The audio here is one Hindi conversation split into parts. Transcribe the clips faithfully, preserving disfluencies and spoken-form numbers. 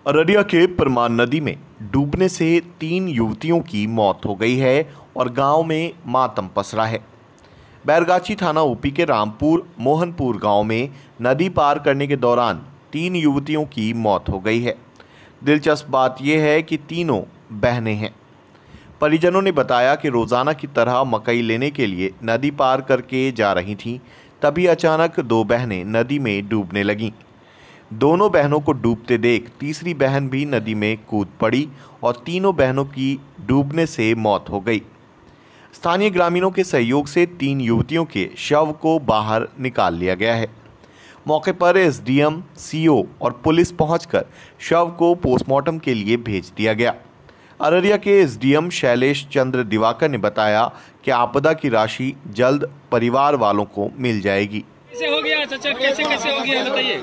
अररिया के परमान नदी में डूबने से तीन युवतियों की मौत हो गई है और गांव में मातम पसरा है। बैरगाछी थाना ऊपी के रामपुर मोहनपुर गांव में नदी पार करने के दौरान तीन युवतियों की मौत हो गई है। दिलचस्प बात यह है कि तीनों बहनें हैं। परिजनों ने बताया कि रोजाना की तरह मकई लेने के लिए नदी पार करके जा रही थीं, तभी अचानक दो बहनें नदी में डूबने लगीं। दोनों बहनों को डूबते देख तीसरी बहन भी नदी में कूद पड़ी और तीनों बहनों की डूबने से मौत हो गई। स्थानीय ग्रामीणों के सहयोग से तीन युवतियों के शव को बाहर निकाल लिया गया है। मौके पर एसडीएम, सीओ और पुलिस पहुंचकर शव को पोस्टमार्टम के लिए भेज दिया गया। अररिया के एसडीएम शैलेश चंद्र दिवाकर ने बताया कि आपदा की राशि जल्द परिवार वालों को मिल जाएगी। कैसे हो गया चाचा, कैसे कैसे हो गया बताइए।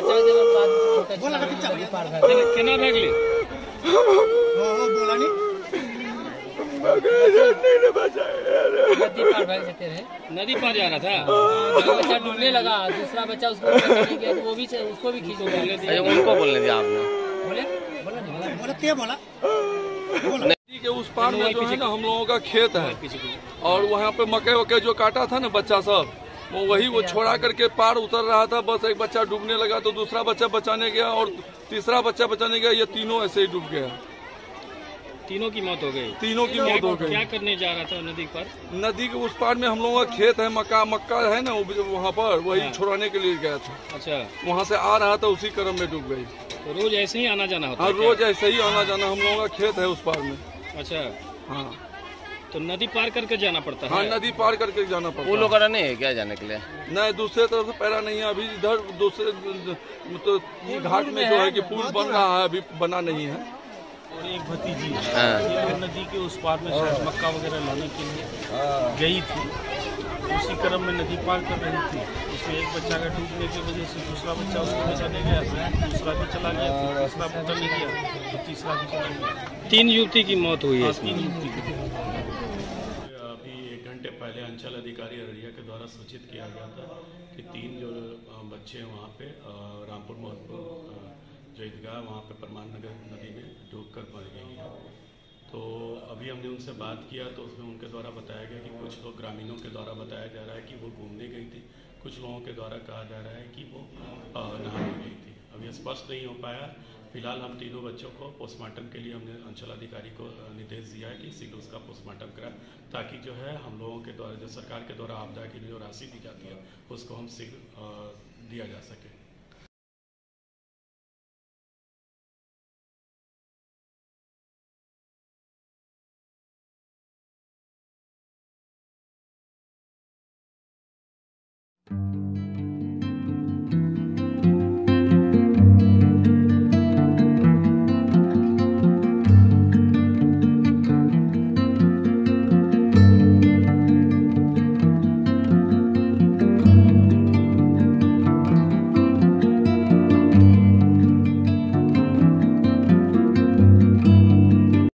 कितना भाग ले बोला नहीं नदी पार भाग सकते रहे, नदी पार जा रहा था। बच्चा डूबने लगा, दूसरा बच्चा उसको गया तो वो भी उसको भी खींच लिया। उनको बोलने दिया आपने? बोले बोला नहीं बोला क्या बोला। नदी के उस पार में जो है ना हम लोगों का खेत है और वहाँ पे मकई वकई जो काटा था ना बच्चा सब, वो वही वो छोड़ा करके पार उतर रहा था। बस एक बच्चा डूबने लगा तो दूसरा बच्चा बचाने गया और तीसरा बच्चा बचाने गया, ये तीनों ऐसे ही डूब गया। तीनों की मौत हो गई। तीनों की मौत हो गई। क्या करने जा रहा था नदी पर? नदी के उस पार में हम लोगों का खेत है, मक्का मक्का है ना वहाँ पर, वही हाँ। छुड़ाने के लिए गया था। अच्छा, वहाँ से आ रहा था, उसी क्रम में डूब गई। तो रोज ऐसे ही आना जाना होता है? हाँ, रोज ऐसे ही आना जाना, हम लोगों का खेत है उस पार में। अच्छा हाँ, तो नदी पार करके जाना पड़ता है? हाँ, नदी पार करके जाना पड़ता है। पुल वगैरह नहीं है क्या जाने के लिए? नहीं, दूसरे तरफ से पैरा नहीं है अभी। इधर दूसरे तो घाट में जो है कि पुल बन रहा है, अभी बना नहीं है। और एक भतीजी नदी के उस पार में शायद मक्का वगैरह लाने के लिए गई थी, उसी क्रम में नदी पार कर रही थी। उसमें एक बच्चा का डूबने की वजह से दूसरा बच्चा उसको बचाने गया, दूसरा भी चला गया, तीसरा बच्चा नहीं गया तो तीसरा भी चला गया। तीन युवती की मौत हुई है। तीन युवती की। अभी एक घंटे पहले अंचल अधिकारी अररिया के द्वारा सूचित किया गया था कि तीन जो बच्चे हैं वहाँ पे रामपुर मोहनपुर जो ईदगाह वहाँ पे परमान नगर नदी में डूब कर मर गई है। तो अभी हमने उनसे बात किया तो उसमें उनके द्वारा बताया गया कि कुछ लोग ग्रामीणों के द्वारा बताया जा रहा है कि वो घूमने गई थी, कुछ लोगों के द्वारा कहा जा रहा है कि वो नहाने गई थी। अभी स्पष्ट नहीं हो पाया। फिलहाल हम तीनों बच्चों को पोस्टमार्टम के लिए हमने अंचलाधिकारी को निर्देश दिया है कि शीघ्र उसका पोस्टमार्टम कराए, ताकि जो है हम लोगों के द्वारा जो सरकार के द्वारा आपदा के लिए जो राशि दी जाती है उसको हम शीघ्र दिया जा सके। thank you